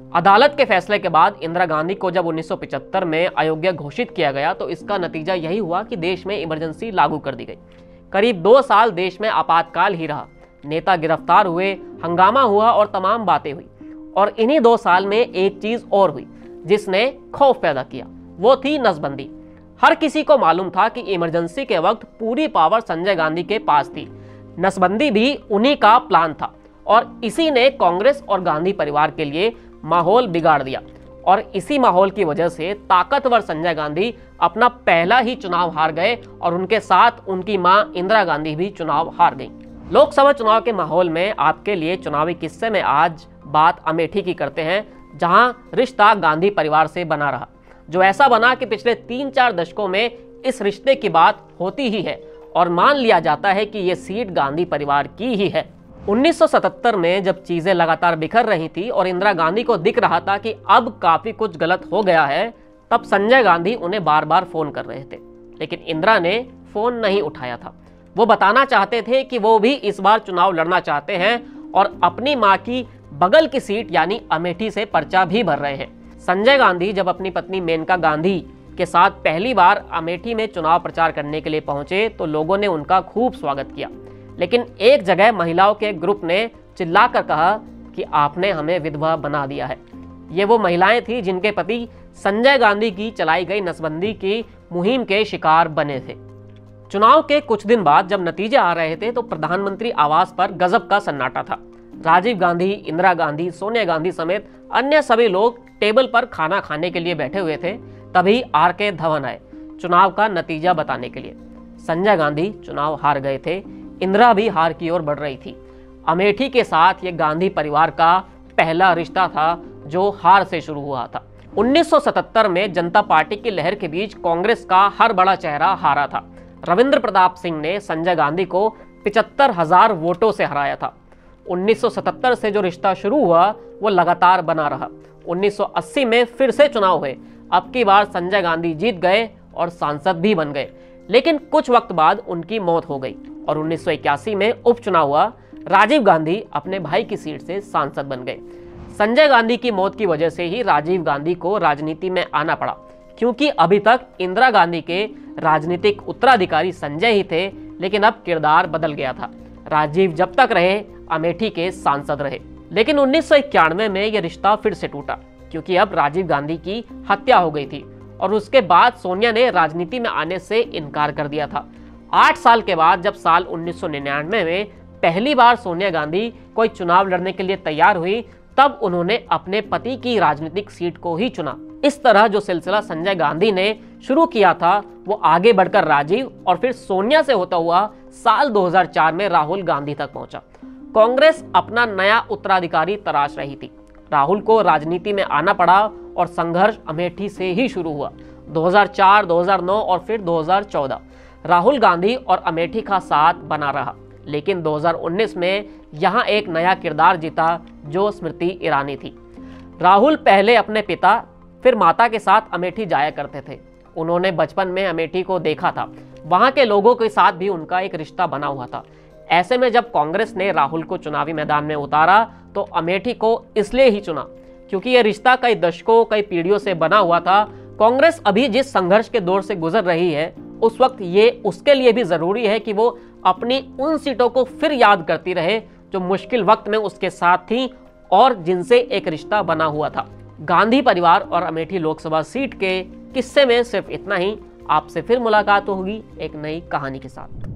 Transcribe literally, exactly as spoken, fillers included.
अदालत के फैसले के बाद इंदिरा गांधी को जब उन्नीस सौ पचहत्तर में अयोग्य घोषित किया गया तो इसका नतीजा यही हुआ कि देश में इमरजेंसी लागू कर दी गई। करीब दो साल देश में आपातकाल ही रहा। नेता गिरफ्तार हुए, हंगामा हुआ और तमाम बातें हुई। और इन्हीं दो साल में एक चीज और हुई जिसने खौफ पैदा किया, वो थी नसबंदी। हर किसी को मालूम था कि इमरजेंसी के वक्त पूरी पावर संजय गांधी के पास थी। नसबंदी भी उन्हीं का प्लान था और इसी ने कांग्रेस और गांधी परिवार के लिए माहौल बिगाड़ दिया। और इसी माहौल की वजह से ताकतवर संजय गांधी अपना पहला ही चुनाव हार गए और उनके साथ उनकी मां इंदिरा गांधी भी चुनाव हार गईं। लोकसभा चुनाव के माहौल में आपके लिए चुनावी किस्से में आज बात अमेठी की करते हैं, जहां रिश्ता गांधी परिवार से बना रहा, जो ऐसा बना कि पिछले तीन चार दशकों में इस रिश्ते की बात होती ही है और मान लिया जाता है कि यह सीट गांधी परिवार की ही है। उन्नीस सौ सतहत्तर में जब चीजें लगातार बिखर रही थी और इंदिरा गांधी को दिख रहा था कि अब काफी कुछ गलत हो गया है, तब संजय गांधी उन्हें बार बार फोन कर रहे थे, लेकिन इंदिरा ने फोन नहीं उठाया था। वो बताना चाहते थे कि वो भी इस बार चुनाव लड़ना चाहते हैं और अपनी मां की बगल की सीट यानी अमेठी से पर्चा भी भर रहे हैं। संजय गांधी जब अपनी पत्नी मेनका गांधी के साथ पहली बार अमेठी में चुनाव प्रचार करने के लिए पहुंचे तो लोगों ने उनका खूब स्वागत किया, लेकिन एक जगह महिलाओं के ग्रुप ने चिल्लाकर कहा कि आपने हमें विधवा बना दिया है। ये वो महिलाएं थी जिनके पति संजय गांधी की चलाई गई नसबंदी की मुहिम के शिकार बने थे। चुनाव के कुछ दिन बाद जब नतीजे आ रहे थे तो प्रधानमंत्री आवास पर गजब का सन्नाटा था। राजीव गांधी, इंदिरा गांधी, सोनिया गांधी समेत अन्य सभी लोग टेबल पर खाना खाने के लिए बैठे हुए थे। तभी आर के धवन आए चुनाव का नतीजा बताने के लिए। संजय गांधी चुनाव हार गए थे, इंदिरा भी हार की ओर बढ़ रही थी। अमेठी के साथ ये गांधी परिवार का पहला रिश्ता था जो हार से शुरू हुआ था। उन्नीस सौ सतहत्तर में जनता पार्टी की लहर के बीच कांग्रेस का हर बड़ा चेहरा हारा था। रविंद्र प्रताप सिंह ने संजय गांधी को पिचहत्तर हजार वोटों से हराया था। उन्नीस सौ सतहत्तर से जो रिश्ता शुरू हुआ वो लगातार बना रहा। उन्नीस सौ अस्सी में फिर से चुनाव हुए। अब की बार संजय गांधी जीत गए और सांसद भी बन गए, लेकिन कुछ वक्त बाद उनकी मौत हो गई और उन्नीस सौ इक्यासी में उपचुनाव हुआ। राजीव गांधी अपने भाई की सीट से सांसद बन गए। संजय गांधी की मौत की वजह से ही राजीव गांधी को राजनीति में आना पड़ा, क्योंकि अभी तक इंदिरा गांधी के राजनीतिक उत्तराधिकारी संजय ही थे, लेकिन अब किरदार बदल गया था। राजीव जब तक रहे अमेठी के सांसद रहे, लेकिन उन्नीस सौ इक्यानवे में यह रिश्ता फिर से टूटा, क्योंकि अब राजीव गांधी की हत्या हो गई थी और उसके बाद सोनिया ने राजनीति में आने से इनकार कर दिया था। आठ साल के बाद जब साल उन्नीस सौ निन्यानवे में पहली बार सोनिया गांधी कोई चुनाव लड़ने के लिए तैयार हुई, तब उन्होंने अपने पति की राजनीतिक सीट को ही चुना। इस तरह जो सिलसिला संजय गांधी ने शुरू किया था वो आगे बढ़कर राजीव और फिर सोनिया से होता हुआ साल दो हज़ार चार में राहुल गांधी तक पहुंचा। कांग्रेस अपना नया उत्तराधिकारी तलाश रही थी। राहुल को राजनीति में आना पड़ा और संघर्ष अमेठी से ही शुरू हुआ। दो हज़ार चार, दो हज़ार नौ और फिर दो हज़ार चौदह राहुल गांधी और अमेठी का साथ बना रहा, लेकिन दो हज़ार उन्नीस में यहां एक नया किरदार जीता जो स्मृति ईरानी थी। राहुल पहले अपने पिता फिर माता के साथ अमेठी जाया करते थे। उन्होंने बचपन में अमेठी को देखा था, वहां के लोगों के साथ भी उनका एक रिश्ता बना हुआ था। ऐसे में जब कांग्रेस ने राहुल को चुनावी मैदान में उतारा तो अमेठी को इसलिए ही चुना क्योंकि यह रिश्ता कई दशकों कई पीढ़ियों से बना हुआ था। कांग्रेस अभी जिस संघर्ष के दौर से गुजर रही है उस वक्त ये उसके लिए भी जरूरी है कि वो अपनी उन सीटों को फिर याद करती रहे जो मुश्किल वक्त में उसके साथ थी और जिनसे एक रिश्ता बना हुआ था। गांधी परिवार और अमेठी लोकसभा सीट के किस्से में सिर्फ इतना ही। आपसे फिर मुलाकात होगी एक नई कहानी के साथ।